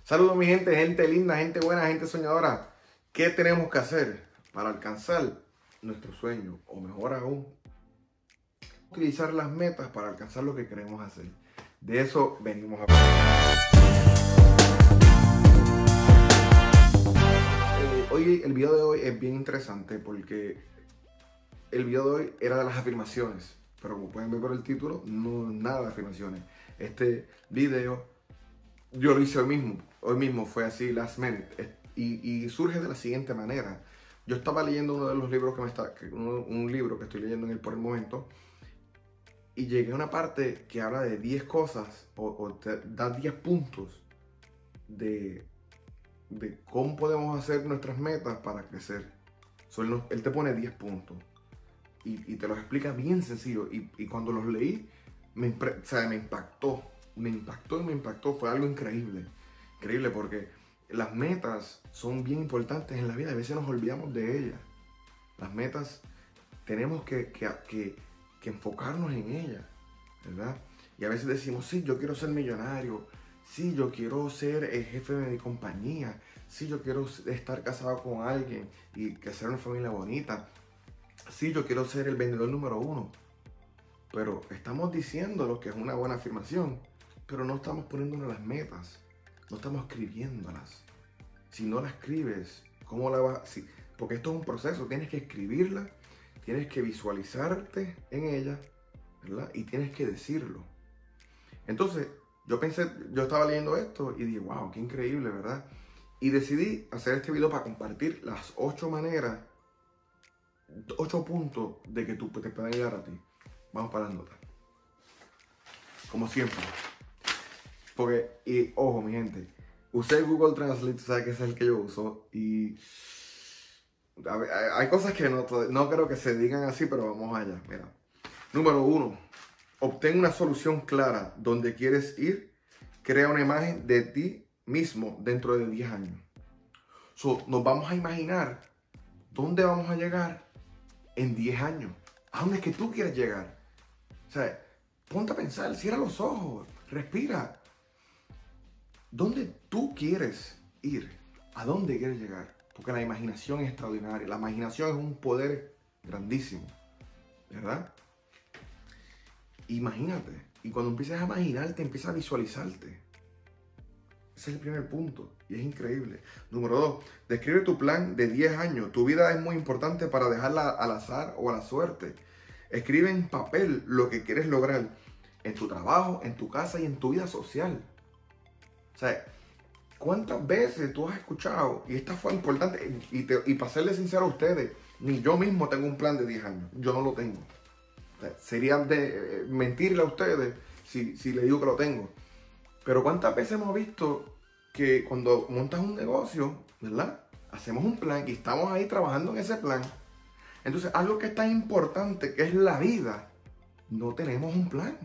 Saludos mi gente linda, gente buena, gente soñadora. ¿Qué tenemos que hacer para alcanzar nuestro sueño? O mejor aún, utilizar las metas para alcanzar lo que queremos hacer. De eso venimos a hablar. Hoy, el video de hoy es bien interesante porque el video de hoy era de las afirmaciones. Pero como pueden ver por el título, no nada de afirmaciones. Este video yo lo hice hoy mismo fue así, last minute, y surge de la siguiente manera. Yo estaba leyendo uno de los libros un libro que estoy leyendo por el momento, y llegué a una parte que habla de 10 cosas, o te da 10 puntos de cómo podemos hacer nuestras metas para crecer. Él te pone 10 puntos, y te los explica bien sencillo, y cuando los leí, me impactó. Me impactó, fue algo increíble porque las metas son bien importantes en la vida, a veces nos olvidamos de ellas. Las metas tenemos que enfocarnos en ellas, ¿verdad? Y a veces decimos, sí, yo quiero ser millonario, sí, yo quiero ser el jefe de mi compañía, sí, yo quiero estar casado con alguien y crecer una familia bonita, sí, yo quiero ser el vendedor número 1. Pero estamos diciendo lo que es una buena afirmación, pero no estamos poniéndonos las metas, no estamos escribiéndolas. Si no la escribes, ¿cómo la vas? Porque esto es un proceso, tienes que escribirla, tienes que visualizarte en ella, ¿verdad? Y tienes que decirlo. Entonces, yo estaba leyendo esto y dije, wow, qué increíble, ¿verdad? Y decidí hacer este video para compartir las 8 maneras, 8 puntos de que tú te puedan ayudar a ti. Vamos para las notas. Como siempre. Y ojo, mi gente, usé Google Translate, sabe que ese es el que yo uso, y hay cosas que no creo que se digan así, pero vamos allá. Mira, número 1, obtén una solución clara donde quieres ir, crea una imagen de ti mismo dentro de 10 años. Nos vamos a imaginar dónde vamos a llegar en 10 años, a dónde es que tú quieres llegar. O sea, ponte a pensar, cierra los ojos, respira. ¿Dónde tú quieres ir? ¿A dónde quieres llegar? Porque la imaginación es extraordinaria. La imaginación es un poder grandísimo, ¿verdad? Imagínate. Y cuando empiezas a imaginarte, empiezas a visualizarte. Ese es el primer punto. Y es increíble. Número 2. Describe tu plan de 10 años. Tu vida es muy importante para dejarla al azar o a la suerte. Escribe en papel lo que quieres lograr en tu trabajo, en tu casa y en tu vida social. O sea, ¿cuántas veces tú has escuchado? Y esta fue importante, y para serles sincero a ustedes, ni yo mismo tengo un plan de 10 años. Yo no lo tengo. O sea, sería de mentirle a ustedes si le digo que lo tengo. Pero ¿cuántas veces hemos visto que cuando montas un negocio, ¿verdad? Hacemos un plan y estamos ahí trabajando en ese plan. Entonces, algo que es tan importante, que es la vida, no tenemos un plan.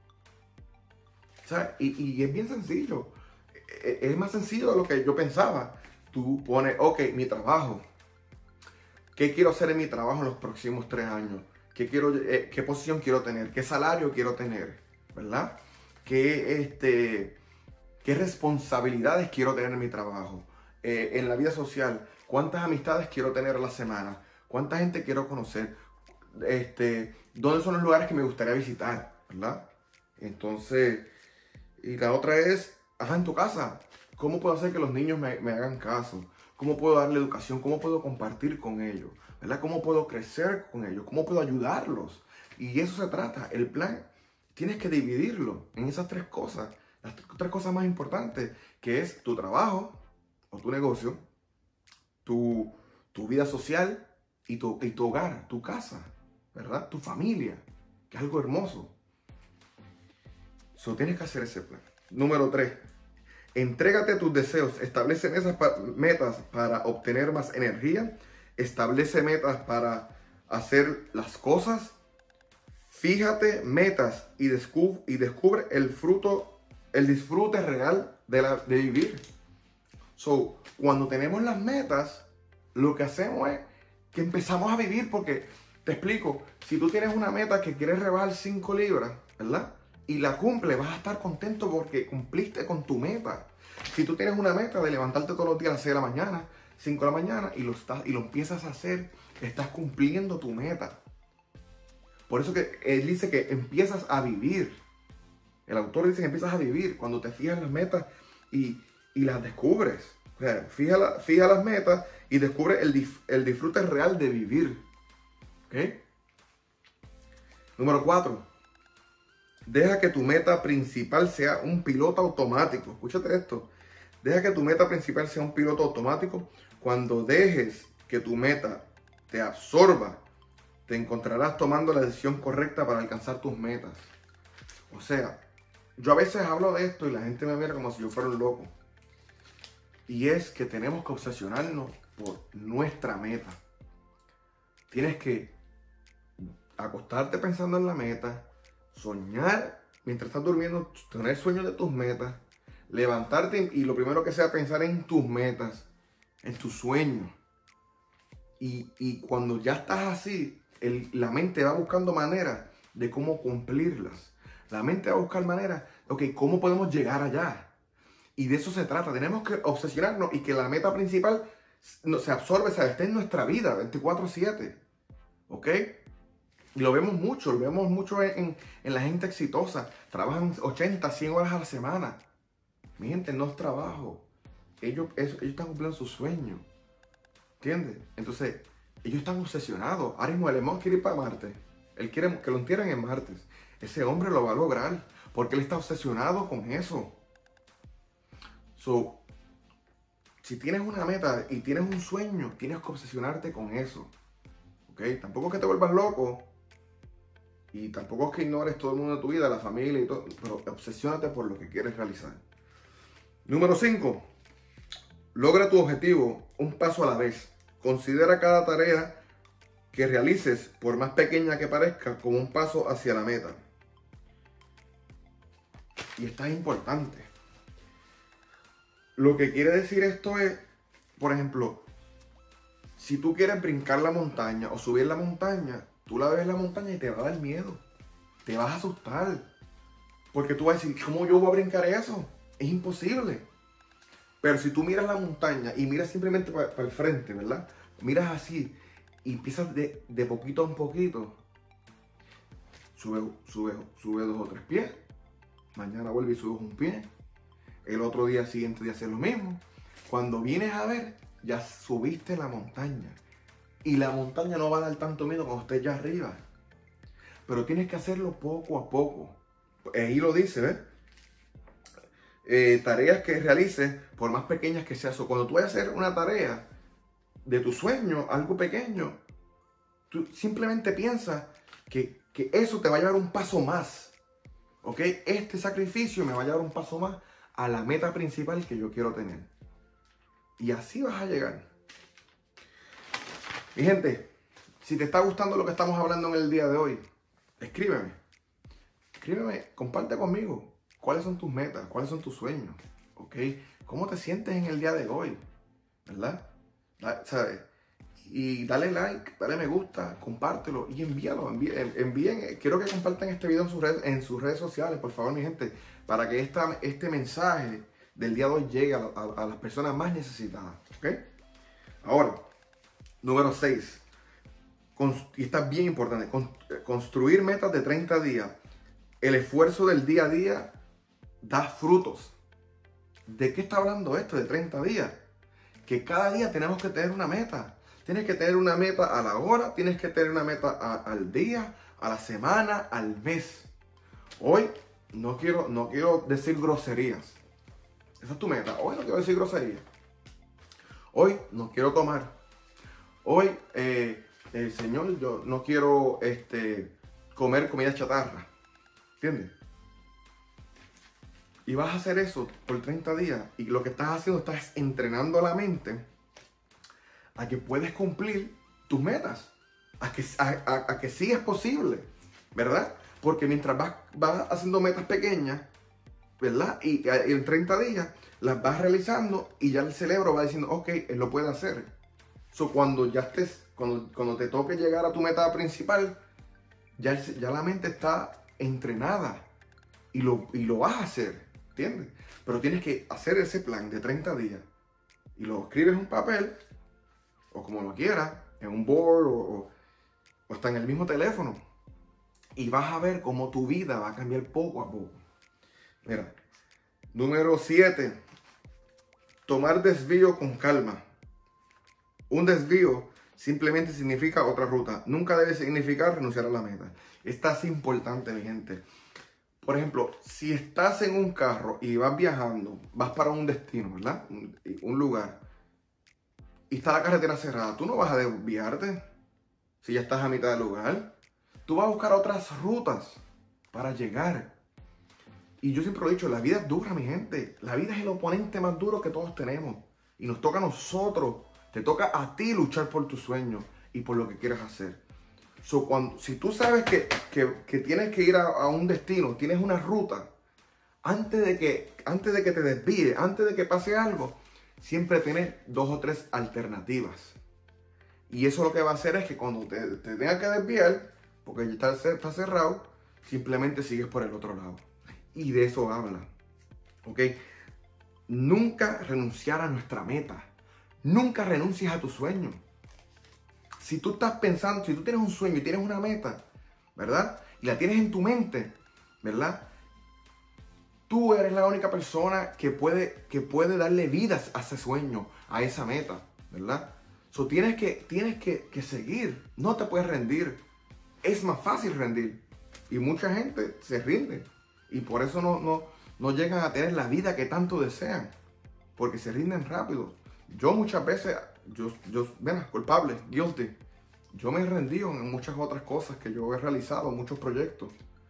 O sea, y es bien sencillo. Es más sencillo de lo que yo pensaba. Tú pones, ok, mi trabajo. ¿Qué quiero hacer en mi trabajo en los próximos 3 años? ¿Qué posición quiero tener? ¿Qué salario quiero tener? ¿Verdad? ¿Qué responsabilidades quiero tener en mi trabajo? En la vida social, ¿cuántas amistades quiero tener a la semana? ¿Cuánta gente quiero conocer? ¿Dónde son los lugares que me gustaría visitar? ¿Verdad? Entonces, y la otra es, en tu casa, ¿cómo puedo hacer que los niños me hagan caso? ¿Cómo puedo darle educación? ¿Cómo puedo compartir con ellos? ¿Verdad? ¿Cómo puedo crecer con ellos? ¿Cómo puedo ayudarlos? Y eso se trata. El plan, tienes que dividirlo en esas 3 cosas. Las 3 cosas más importantes, que es tu trabajo o tu negocio, tu vida social y tu hogar, tu casa, ¿verdad? Tu familia, que es algo hermoso. Tienes que hacer ese plan. Número 3. Entrégate a tus deseos. Establece metas para obtener más energía. Establece metas para hacer las cosas. Fíjate metas y descubre el disfrute real de vivir. Cuando tenemos las metas, lo que hacemos es que empezamos a vivir, porque te explico, si tú tienes una meta que quieres rebajar 5 libras, ¿verdad? y la cumples, vas a estar contento porque cumpliste con tu meta. Si tú tienes una meta de levantarte todos los días a las 6 de la mañana, 5 de la mañana, y lo empiezas a hacer, estás cumpliendo tu meta. Por eso que él dice que empiezas a vivir. El autor dice que empiezas a vivir cuando te fijas en las metas y las descubres. O sea, fija las metas y descubre el disfrute real de vivir. ¿Ok? Número 4. Deja que tu meta principal sea un piloto automático. Escúchate esto. Deja que tu meta principal sea un piloto automático. Cuando dejes que tu meta te absorba, te encontrarás tomando la decisión correcta para alcanzar tus metas. O sea, yo a veces hablo de esto y la gente me mira como si yo fuera un loco. Y es que tenemos que obsesionarnos por nuestra meta. Tienes que acostarte pensando en la meta, soñar mientras estás durmiendo, tener sueños de tus metas, levantarte y lo primero que sea pensar en tus metas, en tus sueños. Y cuando ya estás así, la mente va buscando maneras de cómo cumplirlas. La mente va a buscar maneras, ok, ¿cómo podemos llegar allá? Y de eso se trata. Tenemos que obsesionarnos y que la meta principal se absorbe, esté en nuestra vida 24/7. ¿Ok? Y lo vemos mucho en la gente exitosa. Trabajan 80, 100 horas a la semana. Mi gente, no es trabajo. Ellos están cumpliendo sus sueños. ¿Entiendes? Entonces, ellos están obsesionados. Ahora mismo Elon Musk quiere ir para Marte. Él quiere que lo entierren en Marte. Ese hombre lo va a lograr porque él está obsesionado con eso. Si tienes una meta y tienes un sueño, tienes que obsesionarte con eso. ¿Ok? Tampoco es que te vuelvas loco. Y tampoco es que ignores todo el mundo de tu vida, la familia y todo. Pero obsesiónate por lo que quieres realizar. Número 5. Logra tu objetivo un paso a la vez. Considera cada tarea que realices, por más pequeña que parezca, como un paso hacia la meta. Y esto es importante. Lo que quiere decir esto es, por ejemplo, si tú quieres brincar la montaña o subir la montaña, tú la ves la montaña y te va a dar miedo. Te vas a asustar. Porque tú vas a decir, ¿cómo yo voy a brincar eso? Es imposible. Pero si tú miras la montaña y miras simplemente para el frente, ¿verdad? Miras así y empiezas de poquito en poquito. Sube 2 o 3 pies. Mañana vuelve y subes un pie. El otro día siguiente de hacer lo mismo. Cuando vienes a ver, ya subiste la montaña. Y la montaña no va a dar tanto miedo cuando estés ya arriba. Pero tienes que hacerlo poco a poco. Ahí lo dice, ¿ves? Tareas que realices, por más pequeñas que sean. Cuando tú vayas a hacer una tarea de tu sueño, algo pequeño, tú simplemente piensas que eso te va a llevar un paso más. ¿Ok? Este sacrificio me va a llevar un paso más a la meta principal que yo quiero tener. Y así vas a llegar. Mi gente, si te está gustando lo que estamos hablando en el día de hoy, escríbeme. Escríbeme, comparte conmigo. ¿Cuáles son tus metas? ¿Cuáles son tus sueños? ¿Ok? ¿Cómo te sientes en el día de hoy? ¿Verdad? ¿Sabes? Y dale like, dale me gusta, compártelo y envíalo. Envíen, quiero que compartan este video en sus redes sociales, por favor, mi gente, para que este mensaje del día de hoy llegue a las personas más necesitadas. ¿Ok? Ahora, número 6. Y está bien importante. Construir metas de 30 días. El esfuerzo del día a día da frutos. ¿De qué está hablando esto de 30 días? Que cada día tenemos que tener una meta. Tienes que tener una meta a la hora, tienes que tener una meta al día, a la semana, al mes. Hoy no quiero decir groserías. Esa es tu meta. Hoy no quiero decir groserías. Hoy no quiero tomar. Hoy, Señor, yo no quiero comer comida chatarra. ¿Entiendes? Y vas a hacer eso por 30 días. Y lo que estás haciendo, estás entrenando a la mente a que puedes cumplir tus metas. A que sí es posible. ¿Verdad? Porque mientras vas haciendo metas pequeñas, ¿verdad? Y en 30 días las vas realizando y ya el cerebro va diciendo, ok, él lo puede hacer. Cuando ya estés, cuando te toque llegar a tu meta principal, ya la mente está entrenada y lo vas a hacer, ¿entiendes? Pero tienes que hacer ese plan de 30 días y lo escribes en un papel o como lo quieras, en un board o hasta en el mismo teléfono y vas a ver cómo tu vida va a cambiar poco a poco. Mira, número 7, tomar desvío con calma. Un desvío simplemente significa otra ruta. Nunca debe significar renunciar a la meta. Esta es importante, mi gente. Por ejemplo, si estás en un carro y vas viajando, vas para un destino, ¿verdad? Un lugar. Y está la carretera cerrada. Tú no vas a desviarte si ya estás a mitad del lugar. Tú vas a buscar otras rutas para llegar. Y yo siempre lo he dicho, la vida es dura, mi gente. La vida es el oponente más duro que todos tenemos. Y nos toca a nosotros. Te toca a ti luchar por tus sueños y por lo que quieras hacer. Si tú sabes que tienes que ir a un destino, tienes una ruta, antes de que te desvíes, antes de que pase algo, siempre tienes 2 o 3 alternativas. Y eso lo que va a hacer es que cuando te tengas que desviar, porque ya está cerrado, simplemente sigues por el otro lado. Y de eso habla. ¿Ok? Nunca renunciar a nuestra meta. Nunca renuncies a tu sueño. Si tú estás pensando, si tú tienes un sueño y tienes una meta, ¿verdad? Y la tienes en tu mente, ¿verdad? Tú eres la única persona que puede darle vida a ese sueño, a esa meta, ¿verdad? Tienes que seguir, no te puedes rendir. Es más fácil rendir. Y mucha gente se rinde. Y por eso no llegan a tener la vida que tanto desean. Porque se rinden rápido. Yo muchas veces, culpable, guilty. Yo me he rendido en muchas otras cosas que yo he realizado, muchos proyectos.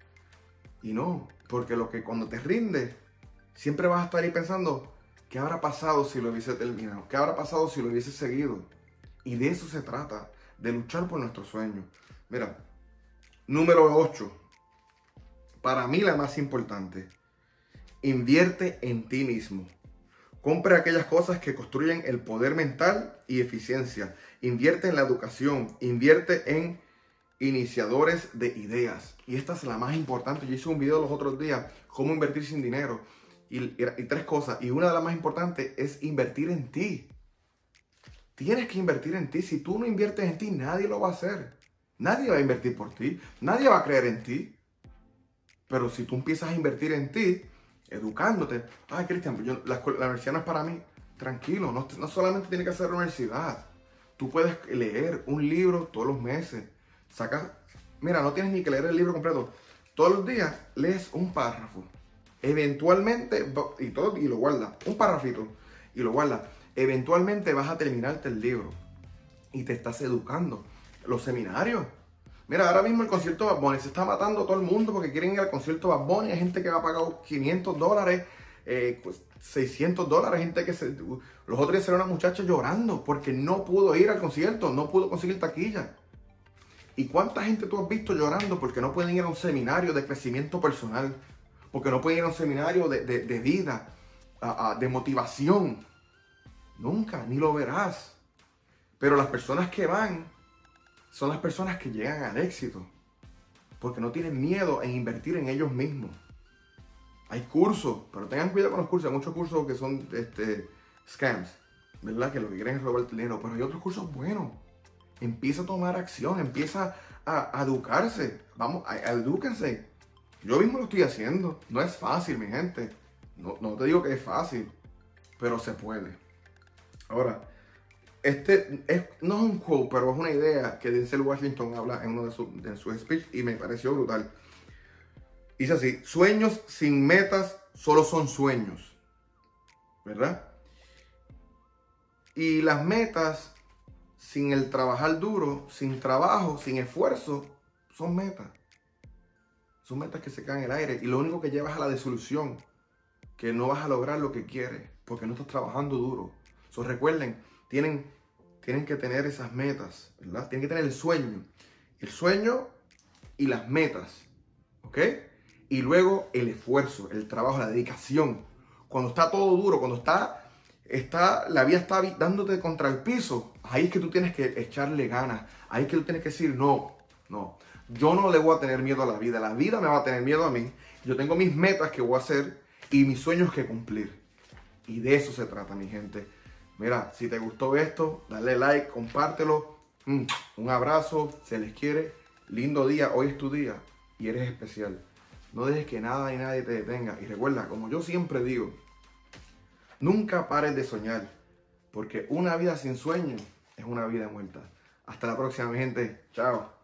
Y no, porque cuando te rindes, siempre vas a estar ahí pensando, ¿qué habrá pasado si lo hubiese terminado? ¿Qué habrá pasado si lo hubiese seguido? Y de eso se trata, de luchar por nuestros sueños. Mira, número 8. Para mí la más importante. Invierte en ti mismo. Compra aquellas cosas que construyen el poder mental y eficiencia. Invierte en la educación. Invierte en iniciadores de ideas. Y esta es la más importante. Yo hice un video los otros días, cómo invertir sin dinero. Y 3 cosas. Y una de las más importantes es invertir en ti. Tienes que invertir en ti. Si tú no inviertes en ti, nadie lo va a hacer. Nadie va a invertir por ti. Nadie va a creer en ti. Pero si tú empiezas a invertir en ti, educándote. Ay, Cristian, la universidad no es para mí. Tranquilo, no solamente tiene que ser la universidad. Tú puedes leer un libro todos los meses. Mira, no tienes ni que leer el libro completo. Todos los días lees un párrafo. Eventualmente, y lo guardas. Un párrafito y lo guardas. Eventualmente vas a terminarte el libro. Y te estás educando. Los seminarios. Mira, ahora mismo el concierto de Bad Bunny se está matando a todo el mundo porque quieren ir al concierto de Bad Bunny. Hay gente que va a pagar $500, $600. Gente los otros días era una muchacha llorando porque no pudo ir al concierto, no pudo conseguir taquilla. ¿Y cuánta gente tú has visto llorando porque no pueden ir a un seminario de crecimiento personal? Porque no pueden ir a un seminario de vida, de motivación. Nunca, ni lo verás. Pero las personas que van son las personas que llegan al éxito. Porque no tienen miedo en invertir en ellos mismos. Hay cursos, pero tengan cuidado con los cursos. Hay muchos cursos que son scams, ¿verdad? Que lo que quieren es robar el dinero. Pero hay otros cursos buenos. Empieza a tomar acción, empieza a educarse. Vamos, edúquense. Yo mismo lo estoy haciendo. No es fácil, mi gente. No te digo que es fácil, pero se puede. Ahora, no es un quote, pero es una idea que Denzel Washington habla en uno de sus speech y me pareció brutal. Dice así: sueños sin metas solo son sueños, ¿verdad? Y las metas sin el trabajar duro, sin trabajo, sin esfuerzo, son metas. Son metas que se quedan en el aire y lo único que llevas a la desilusión, que no vas a lograr lo que quieres porque no estás trabajando duro. Recuerden, tienen que tener esas metas, ¿verdad? Tienen que tener el sueño y las metas, ¿ok? Y luego el esfuerzo, el trabajo, la dedicación. Cuando está todo duro, cuando la vida está dándote contra el piso, ahí es que tú tienes que echarle ganas, ahí es que tú tienes que decir, no, yo no le voy a tener miedo a la vida me va a tener miedo a mí, Yo tengo mis metas que voy a hacer y mis sueños que cumplir. Y de eso se trata, mi gente. Mira, si te gustó esto, dale like, compártelo. Un abrazo, se les quiere. Lindo día, hoy es tu día y eres especial. No dejes que nada y nadie te detenga. Y recuerda, como yo siempre digo, nunca pares de soñar, porque una vida sin sueño es una vida muerta. Hasta la próxima, mi gente. Chao.